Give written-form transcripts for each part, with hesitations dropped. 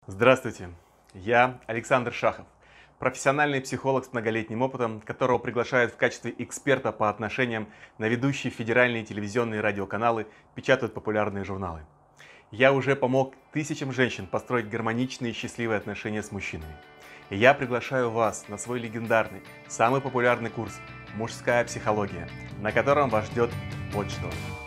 Здравствуйте, я Александр Шахов, профессиональный психолог с многолетним опытом, которого приглашают в качестве эксперта по отношениям на ведущие федеральные телевизионные и радиоканалы, печатают популярные журналы. Я уже помог тысячам женщин построить гармоничные и счастливые отношения с мужчинами. И я приглашаю вас на свой легендарный, самый популярный курс «Мужская психология», на котором вас ждет вот что.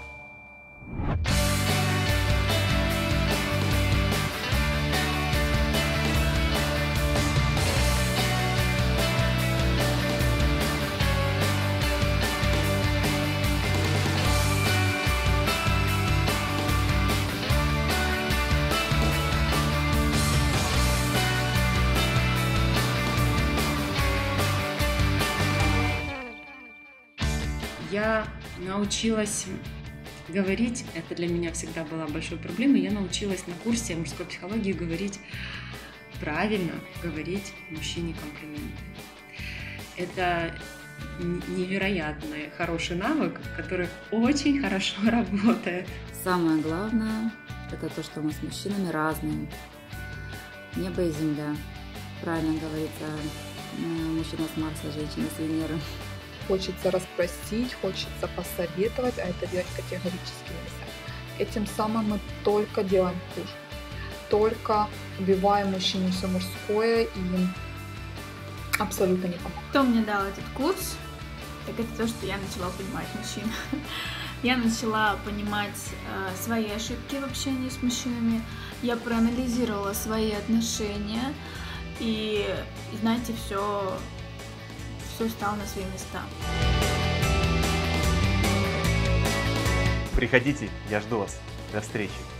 Я научилась говорить, это для меня всегда была большой проблемой, я научилась на курсе мужской психологии говорить правильно, говорить мужчине комплименты. Это невероятный хороший навык, который очень хорошо работает. Самое главное – это то, что мы с мужчинами разные. Небо и земля. Правильно говорится, мужчина с Марса, женщина с Венеры. Хочется расспросить, хочется посоветовать, а это делать категорически нельзя. Этим самым мы только делаем хуже. Только убиваем мужчине все мужское и абсолютно не помогает. Что мне дал этот курс? Так это то, что я начала понимать мужчин. Я начала понимать свои ошибки в общении с мужчинами. Я проанализировала свои отношения и, знаете, все стало на свои места. Приходите, я жду вас. До встречи.